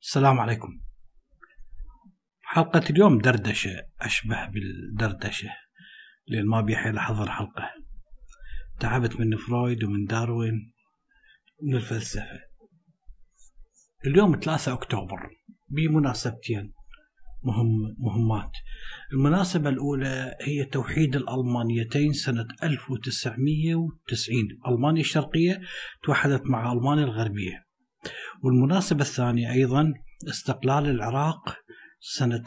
السلام عليكم. حلقة اليوم دردشة أشبه بالدردشة، لأن ما بيحيل لحظر حلقة. تعبت من فرويد ومن داروين ومن الفلسفة. اليوم 3 أكتوبر بمناسبتين مهمات. المناسبة الأولى هي توحيد الألمانيتين سنة 1990. ألمانيا الشرقية توحدت مع ألمانيا الغربية. والمناسبة الثانية أيضا استقلال العراق سنة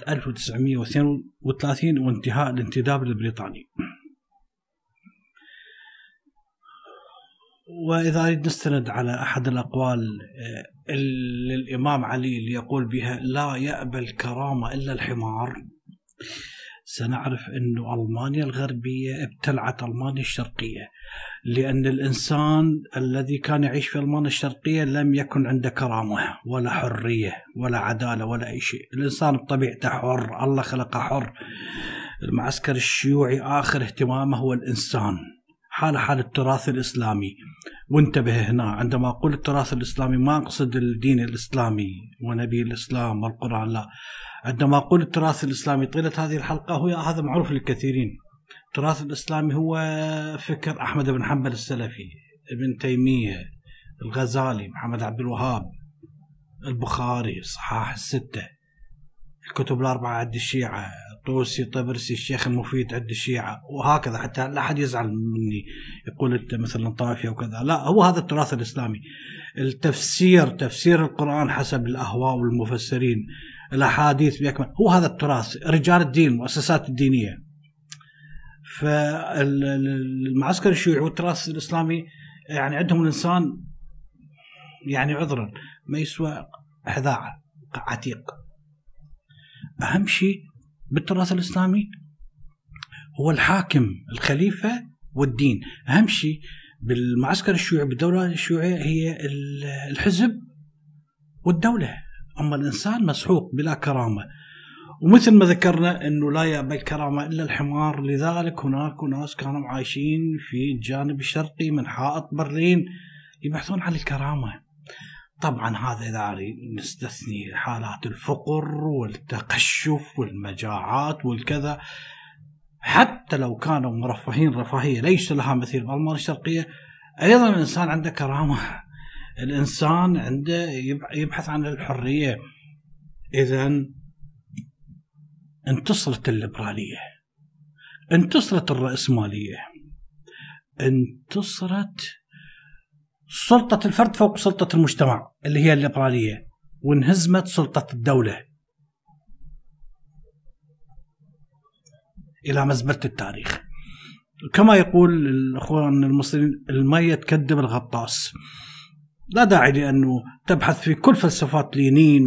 1932 وانتهاء الانتداب البريطاني. وإذا أريد نستند على أحد الأقوال للإمام علي اللي يقول بها لا يأبى الكرامة إلا الحمار، سنعرف أن ألمانيا الغربية ابتلعت ألمانيا الشرقية، لأن الإنسان الذي كان يعيش في ألمانيا الشرقية لم يكن عنده كرامة ولا حرية ولا عدالة ولا أي شيء. الإنسان بطبيعته حر، الله خلقه حر. المعسكر الشيوعي آخر اهتمامه هو الإنسان، حال التراث الإسلامي. وانتبه هنا، عندما أقول التراث الإسلامي ما أقصد الدين الإسلامي ونبي الإسلام والقرآن، لا. عندما أقول التراث الإسلامي طيلة هذه الحلقة هذا معروف للكثيرين. التراث الإسلامي هو فكر أحمد بن حنبل السلفي، ابن تيمية، الغزالي، محمد عبد الوهاب، البخاري، الصحاح الستة، الكتب الأربعة عند الشيعة، طوسي، طبرسي، الشيخ المفيد عند الشيعة، وهكذا، حتى لا أحد يزعل مني يقول أنت مثلا طائفي أو كذا. لا، هو هذا التراث الإسلامي. تفسير القرآن حسب الأهواء والمفسرين، الأحاديث بأكمل، هو هذا التراث. رجال الدين، المؤسسات الدينية. فالمعسكر الشيوعي والتراث الإسلامي يعني عندهم الإنسان يعني عذرا ما يسوى حذاء عتيق. أهم شيء بالتراث الإسلامي هو الحاكم، الخليفة والدين. أهم شيء بالمعسكر الشيوعي بالدولة الشيوعية هي الحزب والدولة. أما الإنسان مسحوق بلا كرامة. ومثل ما ذكرنا أنه لا يأبى الكرامة إلا الحمار، لذلك هناك ناس كانوا عايشين في الجانب الشرقي من حائط برلين يبحثون عن الكرامة. طبعا هذا إذا نستثني حالات الفقر والتقشف والمجاعات والكذا. حتى لو كانوا مرفهين رفاهية ليس لها مثيل بالألمانيا الشرقية، أيضا الإنسان عنده كرامة. الإنسان عنده يبحث عن الحرية. إذن انتصرت الليبرالية، انتصرت الرأسمالية، انتصرت سلطة الفرد فوق سلطة المجتمع اللي هي الليبرالية، وانهزمت سلطة الدولة إلى مزبلة التاريخ. كما يقول الأخوان المسلمين المية تكذب الغطاس. لا داعي لأنه تبحث في كل فلسفات لينين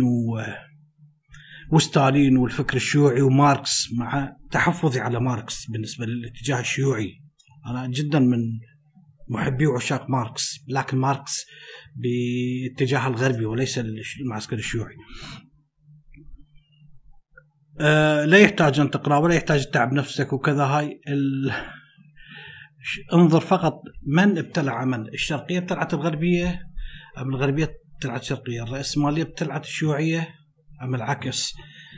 وستالين والفكر الشيوعي وماركس، مع تحفظي على ماركس بالنسبة للاتجاه الشيوعي. أنا جدا من محبي وعشاق ماركس، لكن ماركس باتجاه الغربي وليس المعسكر الشيوعي. لا يحتاج أن تقرأ ولا يحتاج تتعب نفسك وكذا. انظر فقط من ابتلع من. الشرقية ابتلعت الغربية أم الغربية ابتلعت الشرقية؟ الرأسمالية ابتلعت الشيوعية أم العكس؟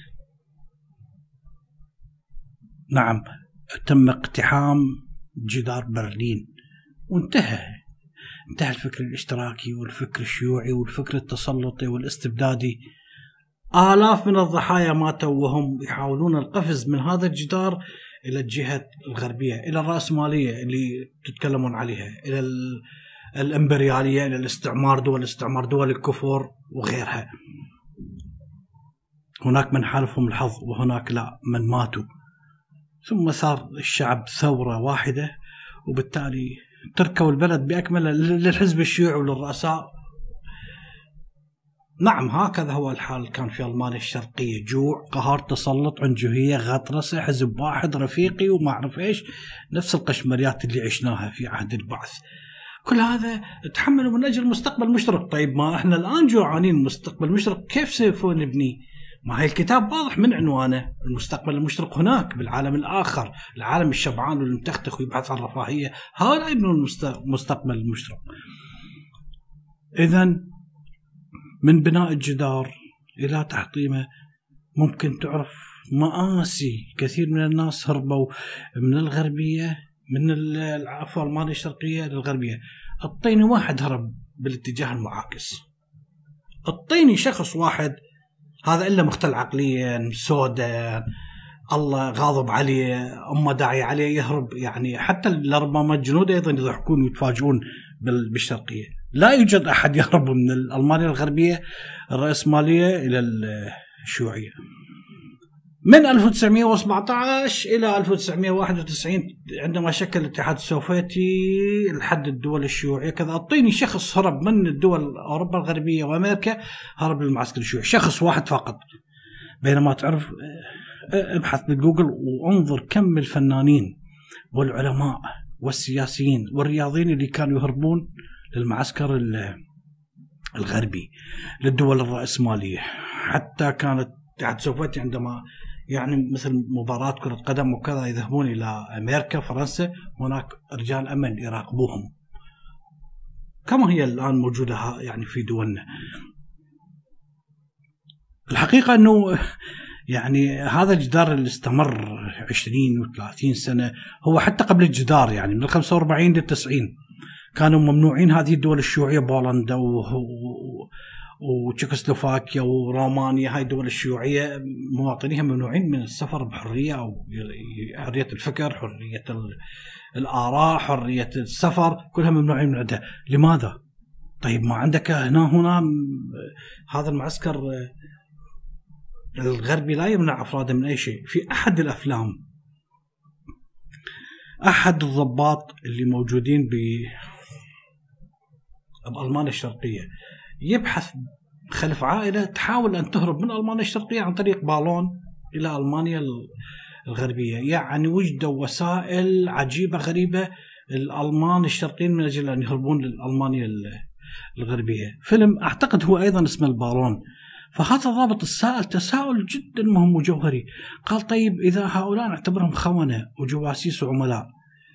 نعم، تم اقتحام جدار برلين وانتهى الفكر الاشتراكي والفكر الشيوعي والفكر التسلطي والاستبدادي. آلاف من الضحايا ماتوا وهم يحاولون القفز من هذا الجدار إلى الجهة الغربية، إلى الرأسمالية اللي تتكلمون عليها، إلى الإمبريالية، إلى الاستعمار، دول الكفر وغيرها. هناك من حالفهم الحظ وهناك لا، من ماتوا. ثم صار الشعب ثورة واحدة، وبالتالي تركوا البلد بأكمله للحزب الشيوعي وللرؤساء. نعم، هكذا هو الحال كان في ألمانيا الشرقية. جوع، قهر، تسلط، عنجهية، غطرسة، حزب واحد رفيقي وما أعرف إيش، نفس القشمريات اللي عشناها في عهد البعث. كل هذا تحملوا من أجل مستقبل مشرق. طيب ما إحنا الآن جوعانين مستقبل مشرق، كيف سوف نبني؟ ما هي الكتاب واضح من عنوانه، المستقبل المشرق هناك بالعالم الآخر، العالم الشبعان والمتختخ ويبحث عن الرفاهية، هؤلاء يبنون المستقبل المشرق. إذن من بناء الجدار إلى تحطيمه. ممكن تعرف مآسي كثير من الناس هربوا من الغربية، من العفو ألمانيا الشرقية للغربية. الطيني واحد هرب بالاتجاه المعاكس، الطيني شخص واحد، هذا إلا مختل عقليا، سودا، الله غاضب عليه، أمه داعي عليه، يهرب. يعني حتى لربما الجنود أيضا يضحكون ويتفاجئون بالشرقية. لا يوجد أحد يهرب من ألمانيا الغربية الرأسمالية إلى الشيوعية. من 1917 إلى 1991 عندما شكل الاتحاد السوفيتي لحد الدول الشيوعية كذا، الطيني شخص هرب من الدول أوروبا الغربية وأمريكا، هرب للمعسكر الشيوعي، شخص واحد فقط. بينما تعرف، ابحث بجوجل وانظر كم الفنانين والعلماء والسياسيين والرياضيين اللي كانوا يهربون للمعسكر الغربي، للدول الرأسمالية. حتى كانت الاتحاد السوفيتي عندما يعني مثل مباراة كرة قدم وكذا يذهبون إلى أمريكا فرنسا، هناك رجال أمن يراقبوهم كما هي الآن موجودة يعني في دولنا. الحقيقة أنه يعني هذا الجدار اللي استمر 20 و30 سنة، هو حتى قبل الجدار يعني من 45 ل90 كانوا ممنوعين هذه الدول الشيوعية، بولندا وتشيكوسلوفاكيا ورومانيا، هاي الدول الشيوعية مواطنيها ممنوعين من السفر بحرية، أو حرية الفكر، حرية الآراء، حرية السفر، كلها ممنوعين من عندها. لماذا؟ طيب ما عندك هنا هذا المعسكر الغربي لا يمنع أفراده من أي شيء. في أحد الأفلام أحد الضباط اللي موجودين بألمانيا الشرقية يبحث خلف عائلة تحاول أن تهرب من ألمانيا الشرقية عن طريق بالون إلى ألمانيا الغربية. يعني وجدوا وسائل عجيبة غريبة الألمان الشرقيين من أجل أن يهربون لألمانيا الغربية. فيلم أعتقد هو أيضا اسمه البارون. فهذا الضابط السائل تساؤل جدا مهم وجوهري، قال طيب إذا هؤلاء نعتبرهم خونة وجواسيس وعملاء،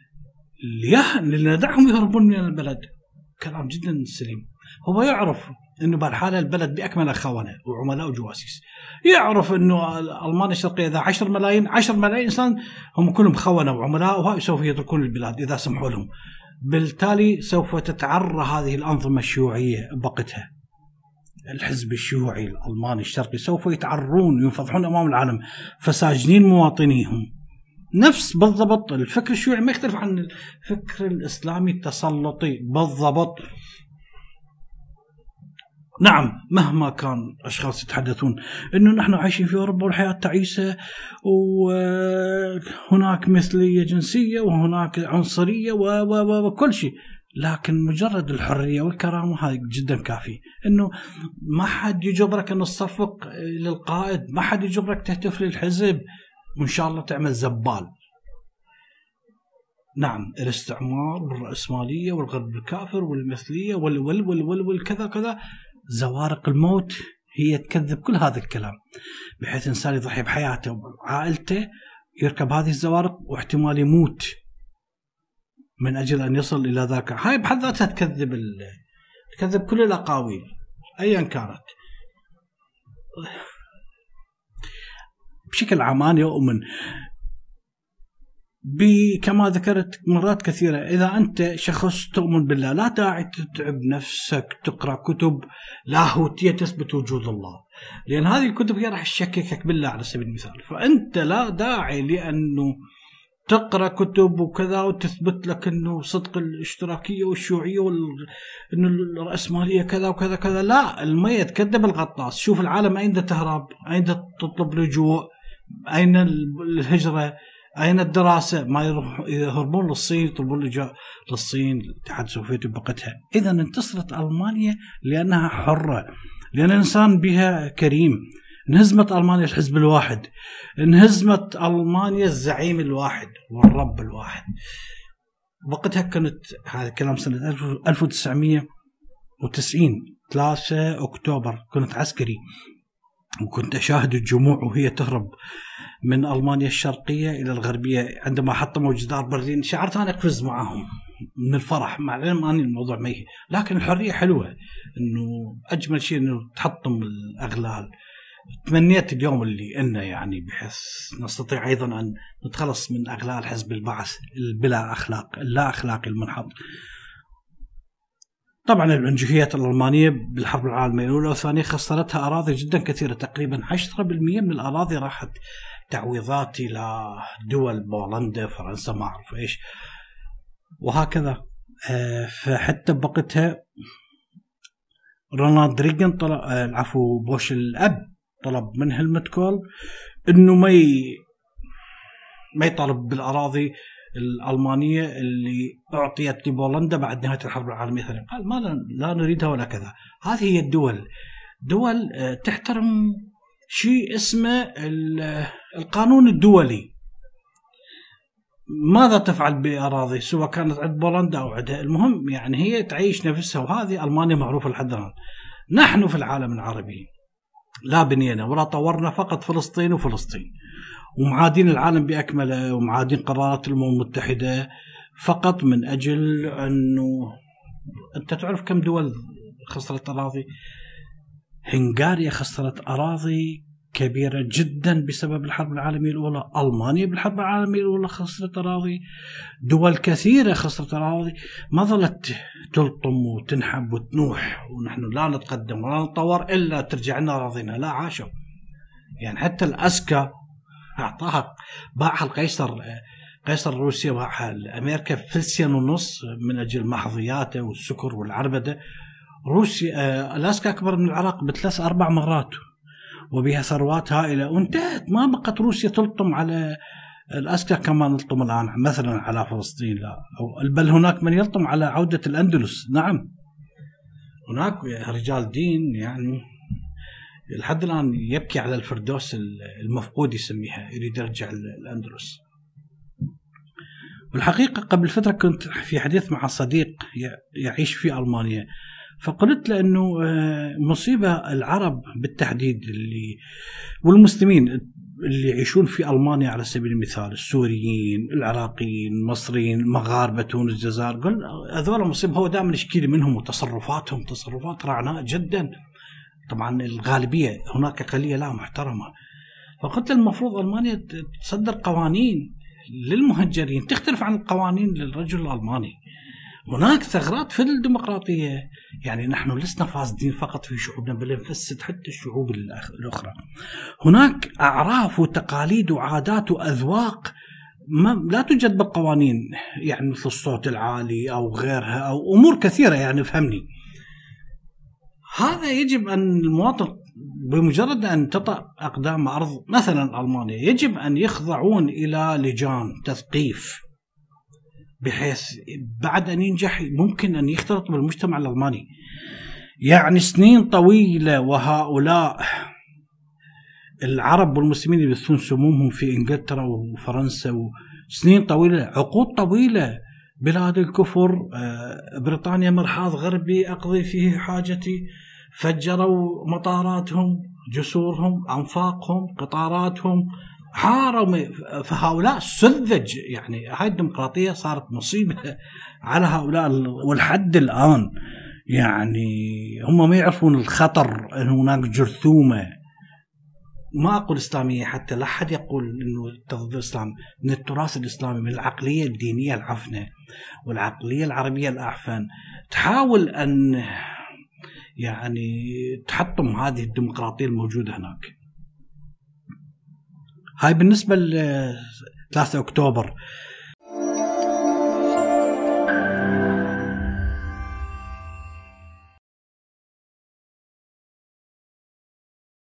لندعهم يهربون من البلد؟ كلام جدا سليم. هو يعرف أنه بالحالة البلد بأكمل خونة وعملاء وجواسيس، يعرف أنه ألمانيا الشرقية إذا 10 ملايين إنسان هم كلهم خونة وعملاء، وهؤلاء سوف يتركون البلاد إذا سمحوا لهم. بالتالي سوف تتعرى هذه الأنظمة الشيوعية بوقتها. الحزب الشيوعي الألماني الشرقي سوف يتعرون وينفضحون أمام العالم، فساجنين مواطنيهم. نفس بالضبط الفكر الشيوعي، ما يختلف عن الفكر الإسلامي التسلطي بالضبط. نعم، مهما كان أشخاص يتحدثون أنه نحن عايشين في أوروبا والحياة تعيسة وهناك مثلية جنسية وهناك عنصرية وكل شيء، لكن مجرد الحرية والكرامة هذا جدا كافي. أنه ما حد يجبرك أن تصفق للقائد، ما حد يجبرك تهتف للحزب، وإن شاء الله تعمل زبال. نعم، الاستعمار والرأسمالية والغرب الكافر والمثلية والكذا كذا، زوارق الموت هي تكذب كل هذا الكلام، بحيث إنسان يضحي بحياته وعائلته يركب هذه الزوارق واحتمال يموت من أجل أن يصل إلى ذاك. هاي بحد ذاتها تكذب كل الأقاويل أيا كانت. بشكل عام أنا أؤمن كما ذكرت مرات كثيرة، إذا أنت شخص تؤمن بالله لا داعي تتعب نفسك تقرأ كتب لاهوتية تثبت وجود الله، لأن هذه الكتب هي راح تشككك بالله على سبيل المثال. فأنت لا داعي لأنه تقرأ كتب وكذا وتثبت لك أنه صدق الاشتراكية والشيوعية وأنه الرأسمالية كذا وكذا كذا. لا، المية تكذب الغطاس. شوف العالم أين تهرب، أين تطلب لجوء، أين الهجرة، أين الدراسة. ما يهربون للصين، يطلبون لجوء للصين، الاتحاد السوفيتي بوقتها. إذا انتصرت ألمانيا لأنها حرة، لأن الإنسان بها كريم. انهزمت ألمانيا الحزب الواحد، انهزمت ألمانيا الزعيم الواحد والرب الواحد. وقتها كانت، هذا الكلام سنة 1990 3 أكتوبر، كنت عسكري وكنت أشاهد الجموع وهي تهرب من ألمانيا الشرقية إلى الغربية. عندما حطموا جدار برلين شعرت أنا أقفز معهم من الفرح، مع العلم أن الموضوع ميه، لكن الحرية حلوة. إنه أجمل شيء إنه تحطم الأغلال تمنيت اليوم اللي إنه يعني بحيث نستطيع أيضا أن نتخلص من أغلال حزب البعث بلا أخلاق، اللا أخلاقي المنحط. طبعا العنجهيات الألمانية بالحرب العالمية الأولى والثانية خسرتها أراضي جدا كثيرة، تقريبا 10% من الأراضي راحت تعويضات إلى دول بولندا فرنسا ما أعرف إيش وهكذا. فحتى بوقتها رونالد ريغان طلب بوش الأب طلب من هلمت كول إنه ما يطالب بالأراضي الألمانية اللي أعطيت لبولندا بعد نهاية الحرب العالمية الثانية. قال لا نريدها ولا كذا. هذه هي دول تحترم شيء اسمه القانون الدولي. ماذا تفعل بأراضي سواء كانت عند بولندا أو عندها، المهم يعني هي تعيش نفسها. وهذه ألمانيا معروفة لحد الآن. نحن في العالم العربي لا بنينا ولا طورنا، فقط فلسطين وفلسطين، ومعادين العالم بأكمله، ومعادين قرارات الأمم المتحدة فقط من أجل أنه أنت تعرف كم دول خسرت أراضي؟ هنغاريا خسرت أراضي كبيرة جدا بسبب الحرب العالمية الأولى. ألمانيا بالحرب العالمية الأولى خسرت أراضي. دول كثيرة خسرت أراضي. ما ظلت تلطم وتنحب وتنوح ونحن لا نتقدم ولا نتطور إلا ترجع لنا أراضينا. لا عاشوا. يعني حتى الأسكا أعطاها، باعها قيصر روسيا، باعها لأمريكا فلسين ونص من أجل محظياته والسكر والعربدة. روسيا الأسكا أكبر من العراق ب3-4 مرات وبها ثروات هائلة وانتهت. ما بقت روسيا تلطم على الأسكا كما نلطم الآن مثلا على فلسطين، لا، بل هناك من يلطم على عودة الأندلس. نعم، هناك رجال دين يعني لحد الآن يبكي على الفردوس المفقود يسميها، يريد يرجع الأندلس. والحقيقة قبل فترة كنت في حديث مع صديق يعيش في ألمانيا، فقلت له أنه مصيبة العرب بالتحديد والمسلمين اللي يعيشون في ألمانيا على سبيل المثال، السوريين، العراقيين، المصريين، المغاربة، تونس، الجزائر، قل هذول مصيبة. هو دائما يشكي منهم وتصرفاتهم تصرفات رعناء جدا. طبعا الغالبية هناك أقلية لا محترمة. فقلت المفروض ألمانيا تصدر قوانين للمهجرين تختلف عن القوانين للرجل الألماني. هناك ثغرات في الديمقراطية، يعني نحن لسنا فاسدين فقط في شعوبنا بل نفسد حتى الشعوب الأخرى. هناك أعراف وتقاليد وعادات وأذواق لا توجد بالقوانين، يعني مثل الصوت العالي أو غيرها أو أمور كثيرة. يعني فهمني، هذا يجب أن المواطن بمجرد أن تطأ أقدام أرض مثلا ألمانيا يجب أن يخضعون إلى لجان تثقيف بحيث بعد أن ينجح ممكن أن يختلط بالمجتمع الألماني. يعني سنين طويلة وهؤلاء العرب والمسلمين يبثون سمومهم في إنجلترا وفرنسا، وسنين طويلة، عقود طويلة، بلاد الكفر، بريطانيا مرحاض غربي أقضي فيه حاجتي، فجروا مطاراتهم، جسورهم، أنفاقهم، قطاراتهم، حاروا. فهؤلاء سذج. يعني هاي الديمقراطية صارت مصيبة على هؤلاء والحد الآن. يعني هم ما يعرفون الخطر أن هناك جرثومة، ما أقول إسلامية حتى، لا أحد يقول أنه ضد الإسلام، من التراث الإسلامي، من العقلية الدينية العفنة والعقلية العربية الأعفن، تحاول أن يعني تحطم هذه الديمقراطية الموجودة هناك. هاي بالنسبة ل 3 أكتوبر.